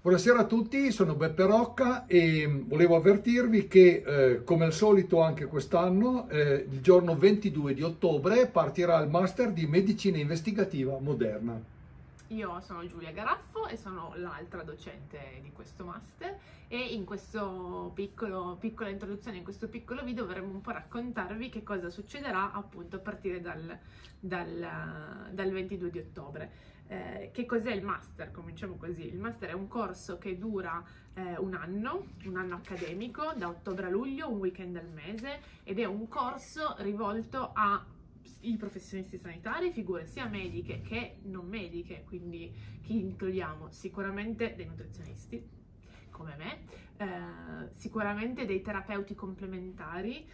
Buonasera a tutti, sono Beppe Rocca e volevo avvertirvi che come al solito anche quest'anno il giorno 22 di ottobre partirà il Master di Medicina Investigativa Moderna. Io sono Giulia Garaffo e sono l'altra docente di questo master e in questa piccola introduzione, in questo piccolo video vorremmo un po' raccontarvi che cosa succederà appunto a partire dal 22 di ottobre. Che cos'è il master? Cominciamo così. Il master è un corso che dura un anno accademico, da ottobre a luglio, un weekend al mese, ed è un corso rivolto ai professionisti sanitari, figure sia mediche che non mediche, quindi chi includiamo? Sicuramente dei nutrizionisti, come me, sicuramente dei terapeuti complementari,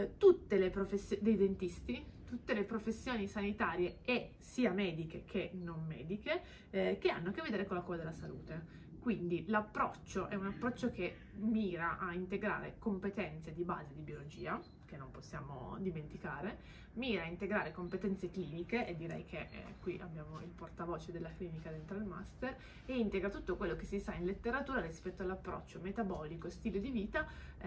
dei dentisti, tutte le professioni sanitarie e sia mediche che non mediche che hanno a che vedere con la cura della salute. Quindi l'approccio è un approccio che mira a integrare competenze di base di biologia, che non possiamo dimenticare, mira a integrare competenze cliniche, e direi che qui abbiamo il portavoce della clinica dentro il master, e integra tutto quello che si sa in letteratura rispetto all'approccio metabolico, stile di vita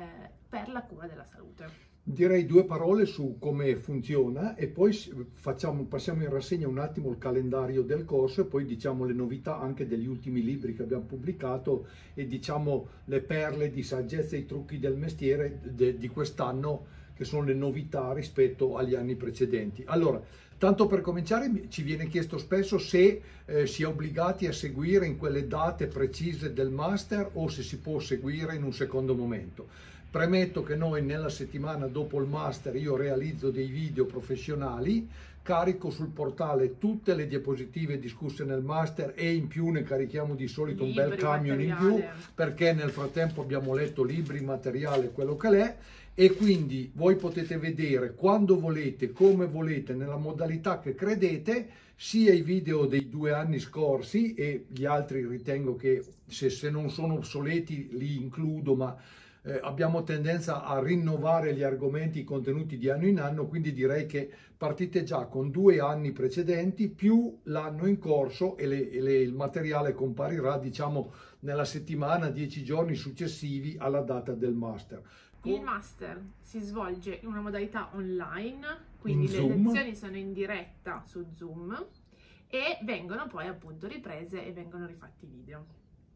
per la cura della salute. Direi due parole su come funziona e poi passiamo in rassegna un attimo il calendario del corso e poi diciamo le novità anche degli ultimi libri che abbiamo pubblicato e diciamo le perle di saggezza e i trucchi del mestiere di quest'anno, che sono le novità rispetto agli anni precedenti. Allora, tanto per cominciare, ci viene chiesto spesso se si è obbligati a seguire in quelle date precise del master o se si può seguire in un secondo momento. Premetto che noi nella settimana dopo il master io realizzo dei video professionali, carico sul portale tutte le diapositive discusse nel master e in più ne carichiamo di solito un bel camion in più, perché nel frattempo abbiamo letto libri, materiale, quello che l'è, e quindi voi potete vedere quando volete, come volete, nella modalità che credete, sia i video dei 2 anni scorsi, e gli altri ritengo che se non sono obsoleti li includo, ma abbiamo tendenza a rinnovare gli argomenti contenuti di anno in anno, quindi direi che partite già con 2 anni precedenti più l'anno in corso e il materiale comparirà diciamo nella settimana, 10 giorni successivi alla data del master. Il master si svolge in una modalità online, quindi le lezioni sono in diretta su Zoom e vengono poi appunto riprese e vengono rifatti i video.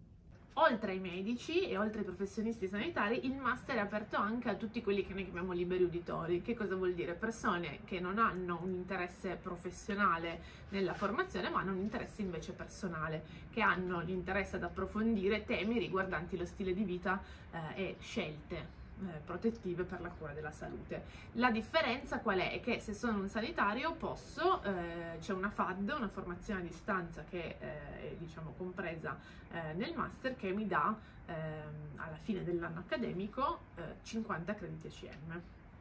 Oltre ai medici e oltre ai professionisti sanitari, il master è aperto anche a tutti quelli che noi chiamiamo liberi uditori. Che cosa vuol dire? Persone che non hanno un interesse professionale nella formazione, ma hanno un interesse invece personale, che hanno l'interesse ad approfondire temi riguardanti lo stile di vita e scelte protettive per la cura della salute. La differenza qual è? È che se sono un sanitario c'è una FAD, una formazione a distanza che è diciamo compresa nel master, che mi dà alla fine dell'anno accademico 50 crediti ECM.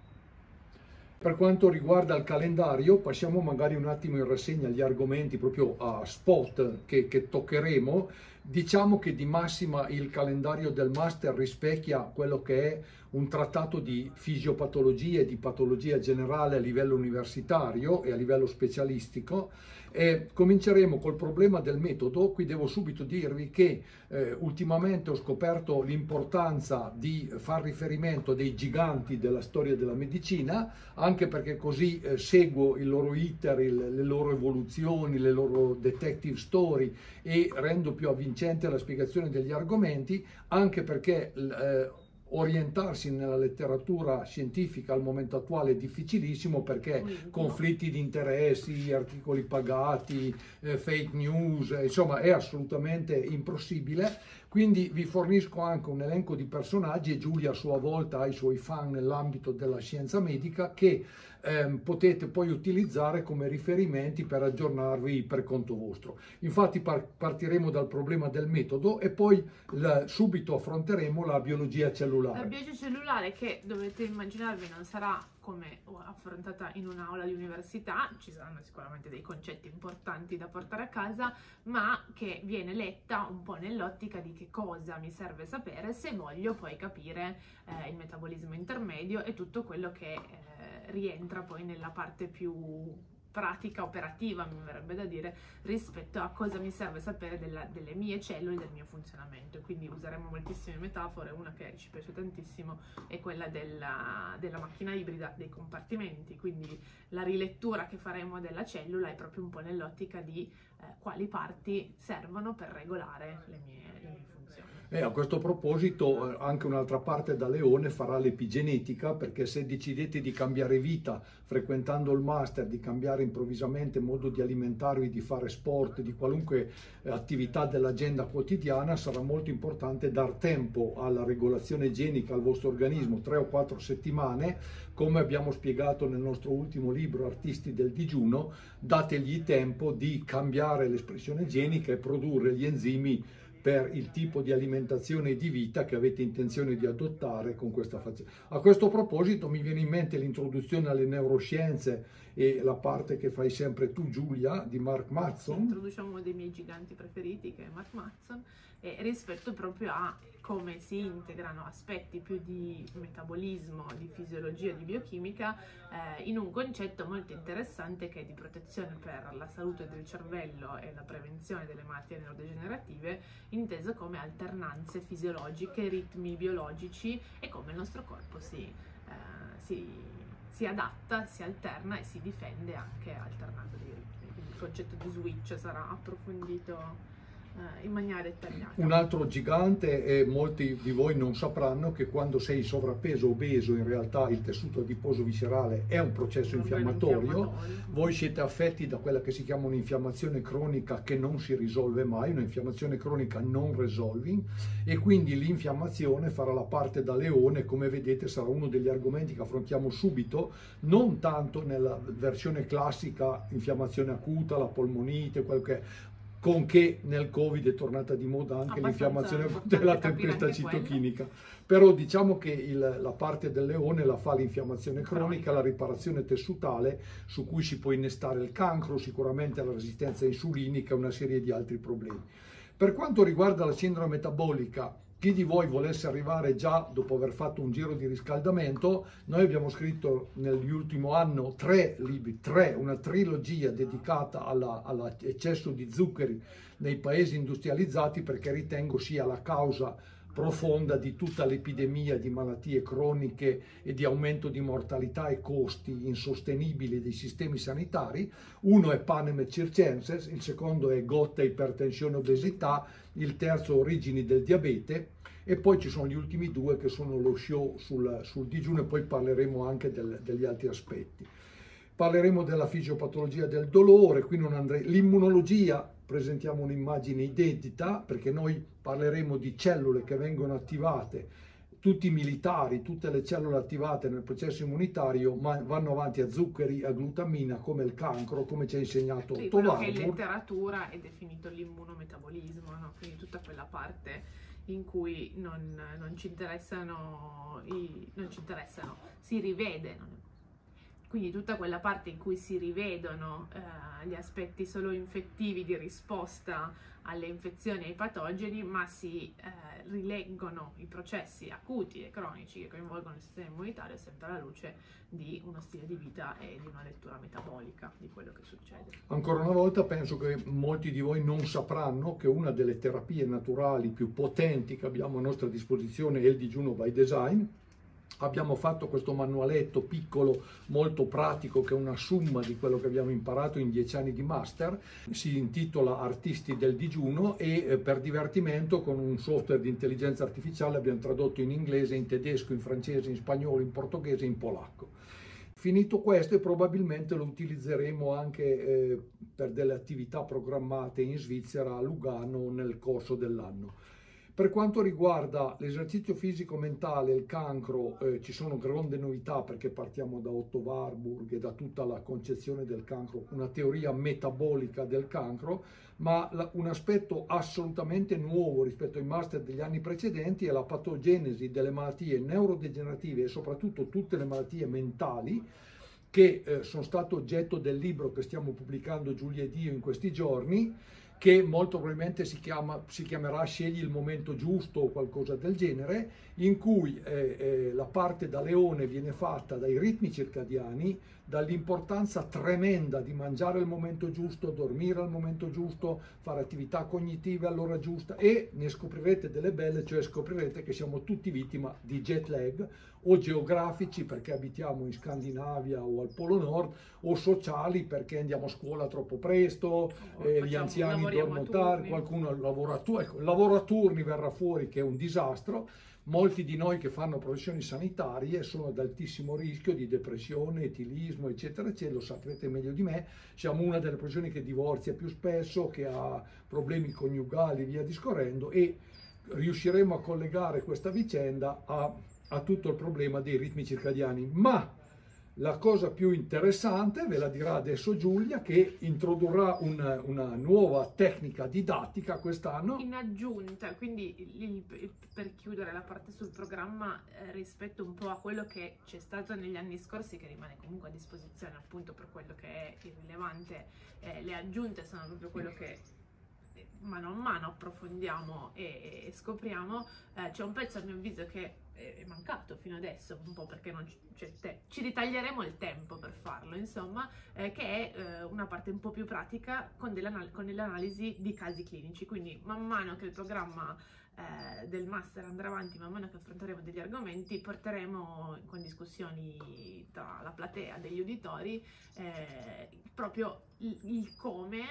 Per quanto riguarda il calendario, passiamo magari un attimo in rassegna gli argomenti proprio a spot che toccheremo. Diciamo che di massima il calendario del master rispecchia quello che è un trattato di fisiopatologia e di patologia generale a livello universitario e a livello specialistico. E cominceremo col problema del metodo. Qui devo subito dirvi che ultimamente ho scoperto l'importanza di far riferimento a dei giganti della storia della medicina, anche perché così seguo il loro iter, le loro evoluzioni, le loro detective story e rendo più avvincente la spiegazione degli argomenti, anche perché orientarsi nella letteratura scientifica al momento attuale è difficilissimo, perché conflitti di interessi, articoli pagati, fake news, insomma è assolutamente impossibile. Quindi vi fornisco anche un elenco di personaggi, e Giulia a sua volta ha i suoi fan nell'ambito della scienza medica, che potete poi utilizzare come riferimenti per aggiornarvi per conto vostro. Infatti partiremo dal problema del metodo e poi subito affronteremo la biologia cellulare. La biologia cellulare, che dovete immaginarvi non sarà come affrontata in un'aula di università, ci saranno sicuramente dei concetti importanti da portare a casa, ma che viene letta un po' nell'ottica di che cosa mi serve sapere se voglio poi capire il metabolismo intermedio e tutto quello che rientra poi nella parte più pratica, operativa, mi verrebbe da dire, rispetto a cosa mi serve sapere delle mie cellule, del mio funzionamento. Quindi useremo moltissime metafore. Una che ci piace tantissimo è quella della macchina ibrida, dei compartimenti, quindi la rilettura che faremo della cellula è proprio un po' nell'ottica di quali parti servono per regolare le mie funzioni. A questo proposito anche un'altra parte da leone farà l'epigenetica, perché se decidete di cambiare vita frequentando il master, di cambiare improvvisamente modo di alimentarvi, di fare sport, di qualunque attività dell'agenda quotidiana, sarà molto importante dar tempo alla regolazione genica al vostro organismo, 3 o 4 settimane, come abbiamo spiegato nel nostro ultimo libro Artisti del digiuno. Dategli tempo di cambiare l'espressione genica e produrre gli enzimi per il tipo di alimentazione e di vita che avete intenzione di adottare con questa faccenda. A questo proposito mi viene in mente l'introduzione alle neuroscienze e la parte che fai sempre tu, Giulia, di Mark Mattson. Introduciamo uno dei miei giganti preferiti, che è Mark Mattson, rispetto proprio a come si integrano aspetti più di metabolismo, di fisiologia, di biochimica in un concetto molto interessante che è di protezione per la salute del cervello e la prevenzione delle malattie neurodegenerative, inteso come alternanze fisiologiche, ritmi biologici e come il nostro corpo si adatta, si alterna e si difende anche alternando dei ritmi. Quindi il concetto di switch sarà approfondito in maniera dettagliata. Un altro gigante, e molti di voi non sapranno, che quando sei sovrappeso, obeso, in realtà il tessuto adiposo viscerale è un processo infiammatorio. Voi siete affetti da quella che si chiama un'infiammazione cronica che non si risolve mai, un'infiammazione cronica non resolving, e quindi l'infiammazione farà la parte da leone. Come vedete sarà uno degli argomenti che affrontiamo subito, non tanto nella versione classica infiammazione acuta, la polmonite, quel che è, con che nel Covid è tornata di moda anche l'infiammazione della tempesta citochinica. Però diciamo che la parte del leone la fa l'infiammazione cronica, la riparazione tessutale, su cui si può innestare il cancro, sicuramente la resistenza insulinica e una serie di altri problemi. Per quanto riguarda la sindrome metabolica, chi di voi volesse arrivare già dopo aver fatto un giro di riscaldamento, noi abbiamo scritto nell'ultimo anno 3 libri, una trilogia dedicata all'eccesso di zuccheri nei paesi industrializzati, perché ritengo sia la causa profonda di tutta l'epidemia di malattie croniche e di aumento di mortalità e costi insostenibili dei sistemi sanitari. Uno è Panem et Circenses, il secondo è Gotta, ipertensione, obesità, il terzo origini del diabete, e poi ci sono gli ultimi 2 che sono lo show sul digiuno, e poi parleremo anche degli altri aspetti. Parleremo della fisiopatologia del dolore, qui non andrei, l'immunologia, presentiamo un'immagine identica, perché noi parleremo di cellule che vengono attivate, tutti i militari, tutte le cellule attivate nel processo immunitario, ma vanno avanti a zuccheri, a glutamina, come il cancro, come ci ha insegnato Otto quello Warburg. che in letteratura è definito l'immunometabolismo, no? Quindi tutta quella parte in cui non ci interessano, si rivede. Quindi tutta quella parte in cui si rivedono gli aspetti solo infettivi di risposta alle infezioni e ai patogeni, ma si rileggono i processi acuti e cronici che coinvolgono il sistema immunitario, sempre alla luce di uno stile di vita e di una lettura metabolica di quello che succede. Ancora una volta penso che molti di voi non sapranno che una delle terapie naturali più potenti che abbiamo a nostra disposizione è il digiuno by design. Abbiamo fatto questo manualetto piccolo, molto pratico, che è una somma di quello che abbiamo imparato in 10 anni di master. Si intitola Artisti del digiuno, e per divertimento con un software di intelligenza artificiale abbiamo tradotto in inglese, in tedesco, in francese, in spagnolo, in portoghese e in polacco. Finito questo, e probabilmente lo utilizzeremo anche per delle attività programmate in Svizzera, a Lugano, nel corso dell'anno. Per quanto riguarda l'esercizio fisico mentale e il cancro, ci sono grandi novità, perché partiamo da Otto Warburg e da tutta la concezione del cancro, una teoria metabolica del cancro, ma un aspetto assolutamente nuovo rispetto ai master degli anni precedenti è la patogenesi delle malattie neurodegenerative e soprattutto tutte le malattie mentali, che sono state oggetto del libro che stiamo pubblicando Giulia ed io in questi giorni, che molto probabilmente si chiamerà Scegli il momento giusto o qualcosa del genere, in cui la parte da leone viene fatta dai ritmi circadiani, dall'importanza tremenda di mangiare al momento giusto, dormire al momento giusto, fare attività cognitive all'ora giusta, e ne scoprirete delle belle, cioè scoprirete che siamo tutti vittima di jet lag, o geografici perché abitiamo in Scandinavia o al Polo Nord, o sociali perché andiamo a scuola troppo presto, gli anziani dormono tardi, qualcuno lavora a turni. Ecco, il lavoro a turni verrà fuori che è un disastro. Molti di noi che fanno professioni sanitarie sono ad altissimo rischio di depressione, etilismo, eccetera, eccetera, lo saprete meglio di me. Siamo una delle professioni che divorzia più spesso, che ha problemi coniugali, via discorrendo, e riusciremo a collegare questa vicenda a tutto il problema dei ritmi circadiani. Ma la cosa più interessante ve la dirà adesso Giulia, che introdurrà una nuova tecnica didattica quest'anno. In aggiunta, quindi per chiudere la parte sul programma, rispetto un po' a quello che c'è stato negli anni scorsi, che rimane comunque a disposizione appunto per quello che è irrilevante, le aggiunte sono proprio quello che mano a mano approfondiamo e scopriamo. C'è un pezzo a mio avviso che è mancato fino adesso, un po' perché non c'è il tempo, ci ritaglieremo il tempo per farlo, insomma, che è una parte un po' più pratica con dell'analisi di casi clinici. Quindi man mano che il programma del master andrà avanti, man mano che affronteremo degli argomenti, porteremo con discussioni tra la platea degli uditori proprio il come,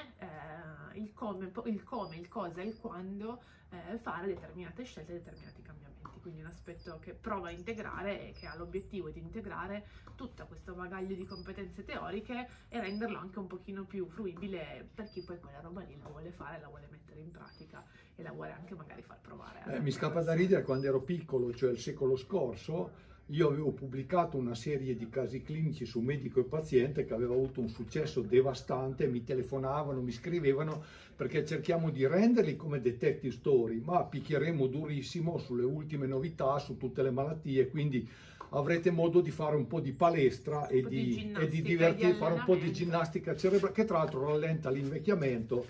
il cosa e il quando fare determinate scelte, determinati cambiamenti. Quindi un aspetto che prova a integrare e che ha l'obiettivo di integrare tutto questo bagaglio di competenze teoriche e renderlo anche un pochino più fruibile per chi poi quella roba lì la vuole fare, la vuole mettere in pratica e la vuole anche magari far provare. Mi scappa da ridere, quando ero piccolo, cioè il secolo scorso, io avevo pubblicato una serie di casi clinici su medico e paziente che aveva avuto un successo devastante, mi telefonavano, mi scrivevano, perché cerchiamo di renderli come detective story, ma picchieremo durissimo sulle ultime novità, su tutte le malattie, quindi avrete modo di fare un po' di palestra e di divertirvi, fare un po' di ginnastica cerebrale, che tra l'altro rallenta l'invecchiamento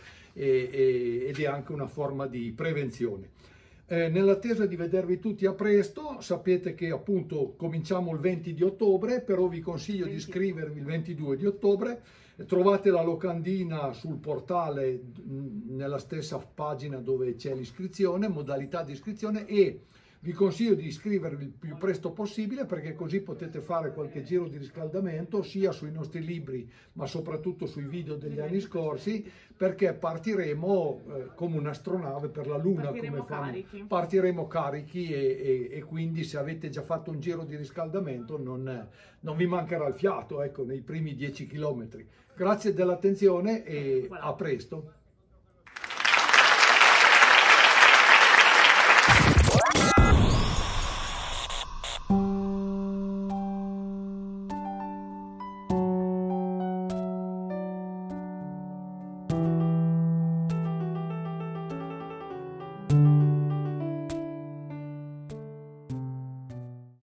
ed è anche una forma di prevenzione. Nell'attesa di vedervi tutti a presto, sapete che appunto cominciamo il 20 di ottobre, però vi consiglio di iscrivervi il 22 di ottobre, trovate la locandina sul portale nella stessa pagina dove c'è l'iscrizione, modalità di iscrizione, e vi consiglio di iscrivervi il più presto possibile, perché così potete fare qualche giro di riscaldamento sia sui nostri libri ma soprattutto sui video degli anni scorsi, perché partiremo come un'astronave per la Luna. Partiremo carichi e quindi se avete già fatto un giro di riscaldamento non vi mancherà il fiato, ecco, nei primi 10 km. Grazie dell'attenzione e a presto.